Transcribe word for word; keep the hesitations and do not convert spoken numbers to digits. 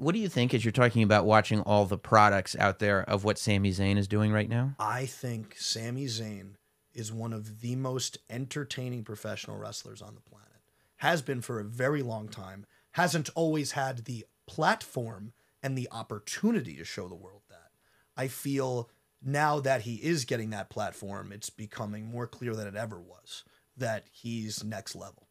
what do you think as you're talking about watching all the products out there of what Sami Zayn is doing right now? I think Sami Zayn is one of the most entertaining professional wrestlers on the planet. Has been for a very long time. Hasn't always had the platform and the opportunity to show the world that. I feel now that he is getting that platform, it's becoming more clear than it ever was that he's next level.